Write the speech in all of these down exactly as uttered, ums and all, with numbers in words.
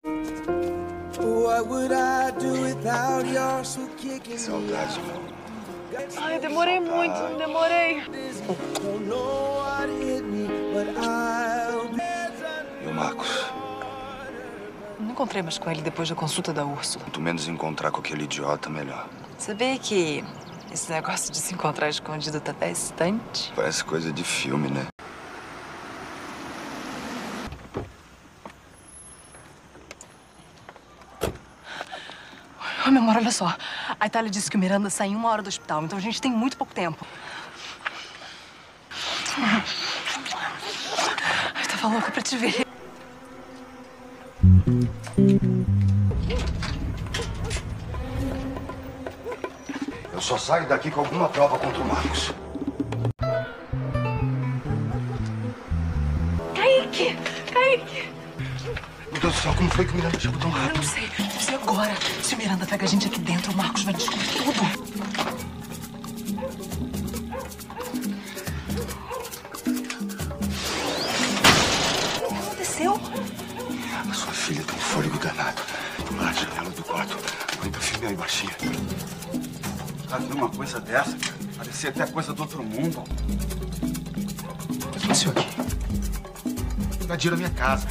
Saudade, meu. Ai, demorei muito, não demorei. E o Marcos? Não encontrei mais com ele depois da consulta da Úrsula. Quanto menos encontrar com aquele idiota, melhor. Sabia que esse negócio de se encontrar escondido tá até distante? Parece coisa de filme, né? Ô, meu amor, olha só. A Itália disse que o Miranda sai em uma hora do hospital, então a gente tem muito pouco tempo. Ai, tava louca pra te ver. Eu só saio daqui com alguma prova contra o Marcos. Kaique! Kaique! Meu Deus do céu, como foi que o Miranda chegou tão Eu rápido? não sei. Não sei agora. Se o Miranda pega a gente aqui dentro, o Marcos vai descobrir tudo. O que aconteceu? A sua filha tem um fôlego danado. Vamos lá na janela do quarto. Aguenta firme aí, baixinha. Tá vendo uma coisa dessa? Parecia até coisa do outro mundo. O que aconteceu aqui? Invadiram a minha casa.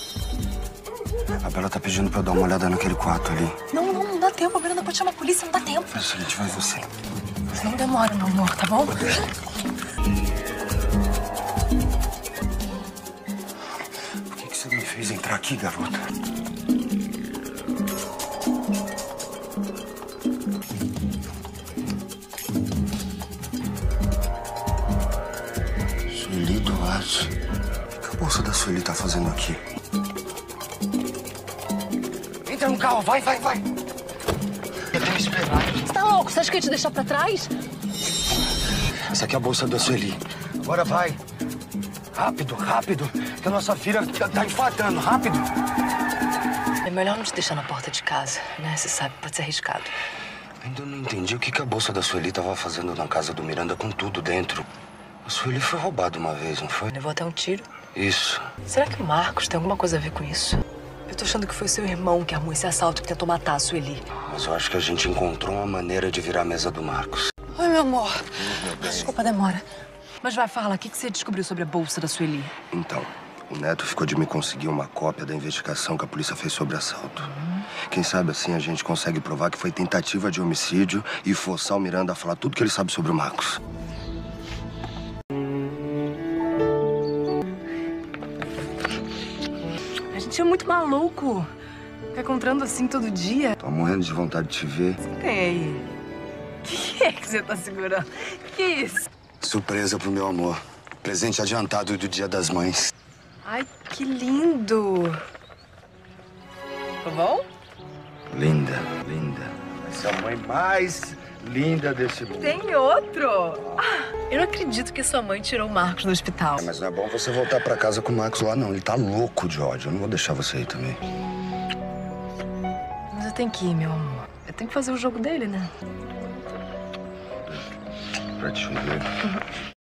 A Bela tá pedindo pra eu dar uma olhada naquele quarto ali. Não, não, não dá tempo. A Miranda pode chamar a polícia, não dá tempo. Faz o seguinte, vai você. Não demora, meu amor, tá bom? Por que que você me fez entrar aqui, garota? Sueli Duarte. O que a bolsa da Sueli tá fazendo aqui? Entra no carro, vai, vai, vai. Eu tenho que esperar. Você tá louco? Você acha que eu ia te deixar pra trás? Essa aqui é a bolsa da Sueli. Agora vai. Rápido, rápido. Que a nossa filha tá, tá infartando. Rápido. É melhor não te deixar na porta de casa, né? Você sabe, pode ser arriscado. Ainda não entendi o que que a bolsa da Sueli tava fazendo na casa do Miranda com tudo dentro. A Sueli foi roubada uma vez, não foi? Levou até um tiro. Isso. Será que o Marcos tem alguma coisa a ver com isso? Eu tô achando que foi seu irmão que armou esse assalto que tentou matar a Sueli. Mas eu acho que a gente encontrou uma maneira de virar a mesa do Marcos. Oi, meu amor. Desculpa a demora. Mas vai, fala, o que que você descobriu sobre a bolsa da Sueli? Então, o Neto ficou de me conseguir uma cópia da investigação que a polícia fez sobre o assalto. Uhum. Quem sabe assim a gente consegue provar que foi tentativa de homicídio e forçar o Miranda a falar tudo que ele sabe sobre o Marcos. A gente é muito maluco. Ficar encontrando assim todo dia. Tô morrendo de vontade de te ver. Tem aí. O que é que você tá segurando? Que é isso? Surpresa pro meu amor. Presente adiantado do Dia das Mães. Ai, que lindo. Tá bom? Linda, linda. Essa é a mãe mais linda desse mundo. Tem outro? Ah, eu não acredito que sua mãe tirou o Marcos do hospital. É, mas não é bom você voltar pra casa com o Marcos lá, não. Ele tá louco de ódio. Eu não vou deixar você ir também. Mas eu tenho que ir, meu amor. Eu tenho que fazer o jogo dele, né? Pra te ver. Uhum.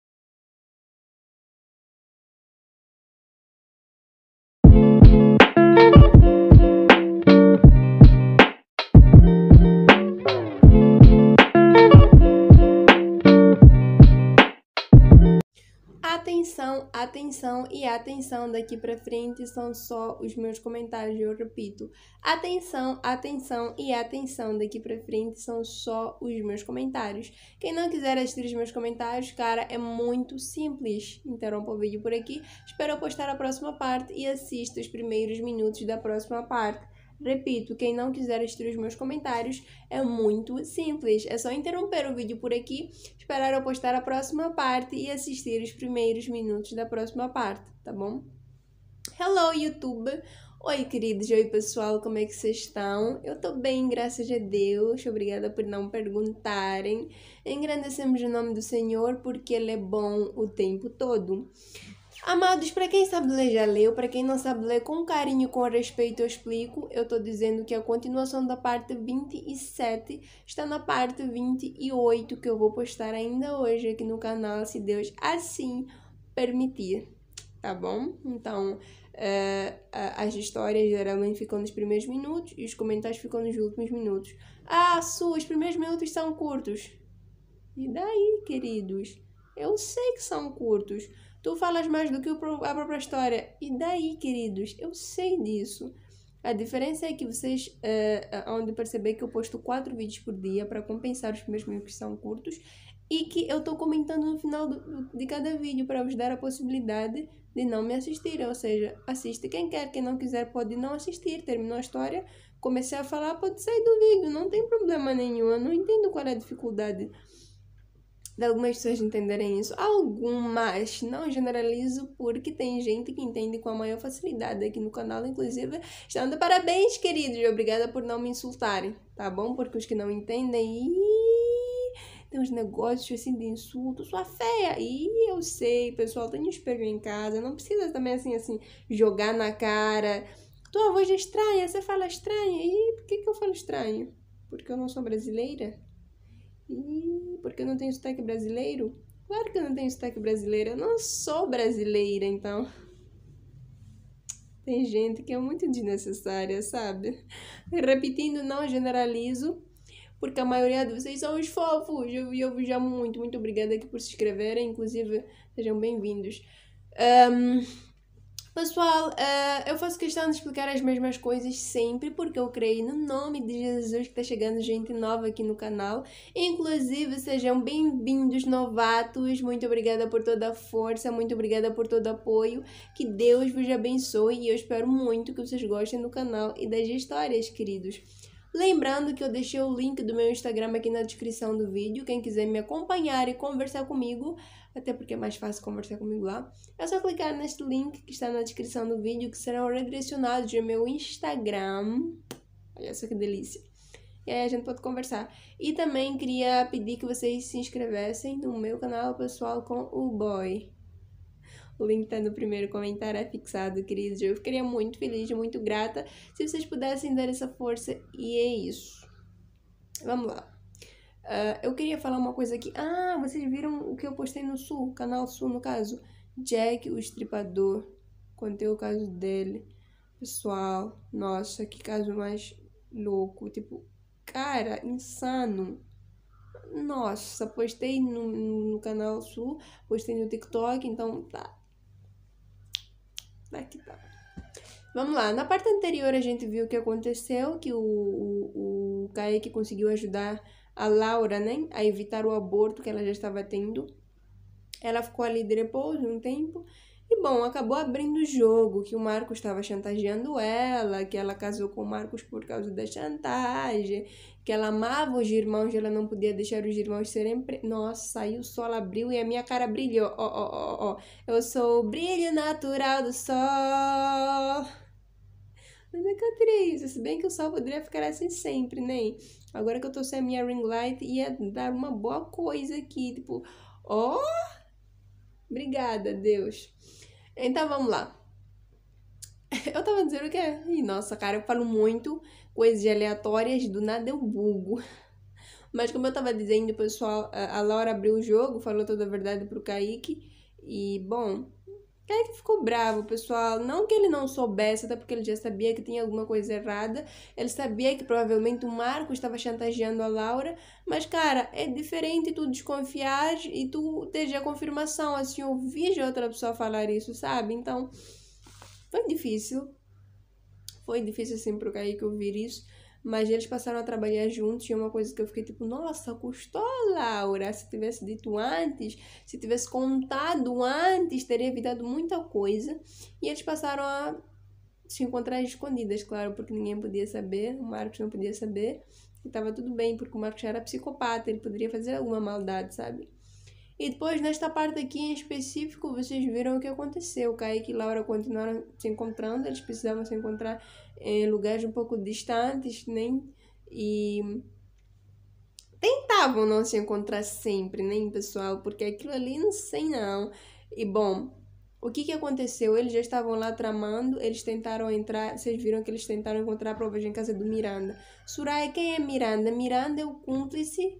Atenção, atenção e atenção, daqui pra frente são só os meus comentários, eu repito. Atenção, atenção e atenção, daqui pra frente são só os meus comentários. Quem não quiser assistir os meus comentários, cara, é muito simples. Interrompa o vídeo por aqui, espero eu postar a próxima parte e assista os primeiros minutos da próxima parte. Repito, quem não quiser assistir os meus comentários, é muito simples. É só interromper o vídeo por aqui, esperar eu postar a próxima parte e assistir os primeiros minutos da próxima parte, tá bom? Hello, YouTube! Oi, queridos! Oi, pessoal! Como é que vocês estão? Eu tô bem, graças a Deus. Obrigada por não perguntarem. Engrandecemos o nome do Senhor porque Ele é bom o tempo todo. Amados, para quem sabe ler já leu, para quem não sabe ler com carinho, com respeito eu explico. Eu tô dizendo que a continuação da parte vinte e sete está na parte vinte e oito que eu vou postar ainda hoje aqui no canal, se Deus assim permitir. tá bom? Então, uh, as histórias geralmente ficam nos primeiros minutos e os comentários ficam nos últimos minutos. Ah, Su, os primeiros minutos são curtos. E daí, queridos? Eu sei que são curtos. Tu falas mais do que a própria história. E daí, queridos? Eu sei disso. A diferença é que vocês uh, hão de perceber que eu posto quatro vídeos por dia para compensar os primeiros minutos que são curtos e que eu estou comentando no final do, de cada vídeo para vos dar a possibilidade de não me assistirem. Ou seja, assiste quem quer, quem não quiser pode não assistir. Terminou a história, comecei a falar, pode sair do vídeo, não tem problema nenhum. Eu não entendo qual é a dificuldade de algumas pessoas entenderem isso. Algumas, não generalizo, porque tem gente que entende com a maior facilidade aqui no canal, inclusive estão de parabéns, queridos, e obrigada por não me insultarem, tá bom? Porque os que não entendem, ih, tem uns negócios assim de insulto, sua feia, e eu sei, pessoal, tem um espelho em casa, não precisa também assim, assim, jogar na cara, tua voz é estranha, você fala estranha, e por que que eu falo estranho? Porque eu não sou brasileira? E porque eu não tenho sotaque brasileiro? Claro que eu não tenho sotaque brasileiro. Eu não sou brasileira, então. Tem gente que é muito desnecessária, sabe? Repetindo, não generalizo, porque a maioria de vocês são os fofos. Eu, eu vos amo muito. Muito obrigada aqui por se inscreverem. Inclusive, sejam bem-vindos. Um... Pessoal, uh, eu faço questão de explicar as mesmas coisas sempre, porque eu creio no nome de Jesus que tá chegando gente nova aqui no canal. Inclusive, sejam bem-vindos, novatos. Muito obrigada por toda a força, muito obrigada por todo o apoio. Que Deus vos abençoe e eu espero muito que vocês gostem do canal e das histórias, queridos. Lembrando que eu deixei o link do meu Instagram aqui na descrição do vídeo. Quem quiser me acompanhar e conversar comigo, até porque é mais fácil conversar comigo lá, é só clicar neste link que está na descrição do vídeo, que serão redirecionados ao meu Instagram. Olha só que delícia. E aí a gente pode conversar. E também queria pedir que vocês se inscrevessem no meu canal pessoal com o boy. O link tá no primeiro comentário afixado, queridos. Eu ficaria muito feliz, muito grata se vocês pudessem dar essa força. E é isso. Vamos lá. Uh, eu queria falar uma coisa aqui. Ah, vocês viram o que eu postei no Sul, canal Sul, no caso. Jack, o estripador. Contei o caso dele. Pessoal, nossa, que caso mais louco. Tipo, cara, insano. Nossa, postei no, no canal Sul, postei no TikTok, então tá. Aqui tá. Vamos lá, na parte anterior a gente viu o que aconteceu, que o, o, o Kaique conseguiu ajudar a Laura, né, a evitar o aborto que ela já estava tendo. Ela ficou ali de repouso um tempo. E, bom, acabou abrindo o jogo, que o Marcos estava chantageando ela, que ela casou com o Marcos por causa da chantagem, que ela amava os irmãos e ela não podia deixar os irmãos serem... Pre... Nossa, aí o sol abriu e a minha cara brilhou. Ó, ó, ó, ó. Eu sou o brilho natural do sol. Mas é que eu tirei isso, se bem que o sol poderia ficar assim sempre, né? Agora que eu tô sem a minha ring light, ia dar uma boa coisa aqui, tipo... Ó... Oh! Obrigada, Deus. Então, vamos lá. Eu tava dizendo o quê? Ih, nossa, cara, eu falo muito coisas aleatórias, do nada eu bugo. Mas como eu tava dizendo, pessoal, a Laura abriu o jogo, falou toda a verdade pro Kaique. E, bom, Kaique ficou bravo, pessoal. Não que ele não soubesse, até porque ele já sabia que tinha alguma coisa errada. Ele sabia que provavelmente o Marcos estava chantageando a Laura. Mas, cara, é diferente tu desconfiar e tu ter a confirmação. Assim, ouvir já outra pessoa falar isso, sabe? Então, foi difícil. Foi difícil, assim, pro Kaique ouvir isso. Mas eles passaram a trabalhar juntos e é uma coisa que eu fiquei tipo, nossa, custou, Laura. Se tivesse dito antes, se tivesse contado antes, teria evitado muita coisa. E eles passaram a se encontrar escondidas, claro, porque ninguém podia saber, o Marcos não podia saber. E tava tudo bem, porque o Marcos já era psicopata, ele poderia fazer alguma maldade, sabe? E depois, nesta parte aqui em específico, vocês viram o que aconteceu. O Kaique e Laura continuaram se encontrando, eles precisavam se encontrar em lugares um pouco distantes, né? E tentavam não se encontrar sempre, né, pessoal? Porque aquilo ali, não sei não. E, bom, o que que aconteceu? Eles já estavam lá tramando, eles tentaram entrar, vocês viram que eles tentaram encontrar provas em casa do Miranda. Soraya, quem é Miranda? Miranda é o cúmplice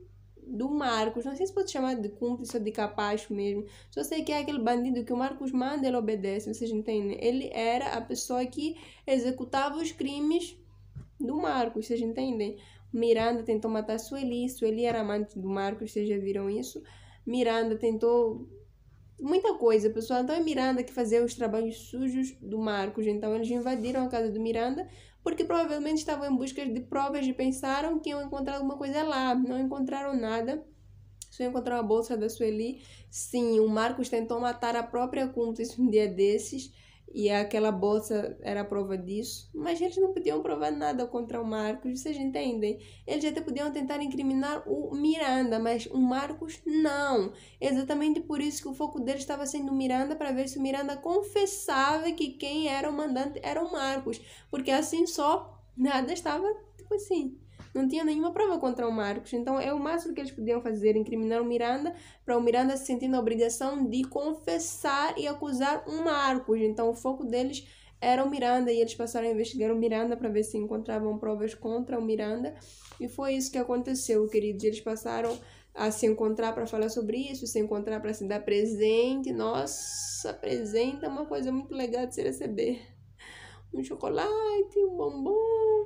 do Marcos. Não sei se pode chamar de cúmplice ou de capacho mesmo. Só sei que é aquele bandido que o Marcos manda, ele obedece, vocês entendem? Ele era a pessoa que executava os crimes do Marcos, vocês entendem? Miranda tentou matar Sueli, Sueli era amante do Marcos, vocês já viram isso? Miranda tentou muita coisa, pessoal. Então é Miranda que fazia os trabalhos sujos do Marcos. Então eles invadiram a casa do Miranda porque provavelmente estavam em busca de provas e pensaram que iam encontrar alguma coisa lá. Não encontraram nada. Só encontraram a bolsa da Sueli. Sim, o Marcos tentou matar a própria cúmplice um dia desses. E aquela bolsa era a prova disso. Mas eles não podiam provar nada contra o Marcos, vocês entendem? Eles até podiam tentar incriminar o Miranda, mas o Marcos não. Exatamente por isso que o foco deles estava sendo o Miranda, para ver se o Miranda confessava que quem era o mandante era o Marcos. Porque assim só, nada estava, tipo assim... Não tinha nenhuma prova contra o Marcos. Então, é o máximo que eles podiam fazer, incriminar o Miranda, para o Miranda se sentir na obrigação de confessar e acusar o Marcos. Então, o foco deles era o Miranda e eles passaram a investigar o Miranda para ver se encontravam provas contra o Miranda. E foi isso que aconteceu, queridos. Eles passaram a se encontrar para falar sobre isso, se encontrar para se dar presente. Nossa, presente é uma coisa muito legal de se receber. Um chocolate, um bombom...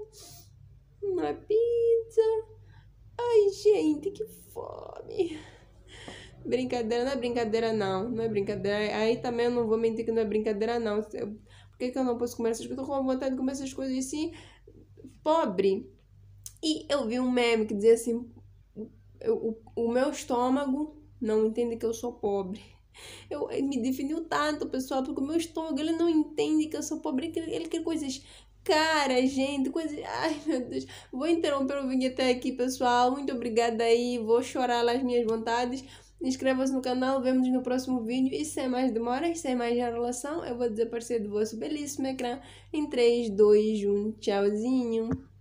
uma pizza. Ai, gente, que fome. Brincadeira, não é brincadeira não. Não é brincadeira. Aí também eu não vou mentir que não é brincadeira não. Eu, por que, que eu não posso comer essas coisas? Eu tô com vontade de comer essas coisas assim. Pobre. E eu vi um meme que dizia assim: eu, o, o meu estômago não entende que eu sou pobre. Eu, ele me definiu tanto, pessoal, porque o meu estômago, ele não entende que eu sou pobre. Ele, ele quer coisas... Cara, gente, coisa... Ai, meu Deus. Vou interromper o vídeo até aqui, pessoal. Muito obrigada aí. Vou chorar lá as minhas vontades. Inscreva-se no canal. Vemos no próximo vídeo. E sem mais demoras, sem mais enrolação, eu vou desaparecer do vosso belíssimo ecrã em três, dois, um. Tchauzinho.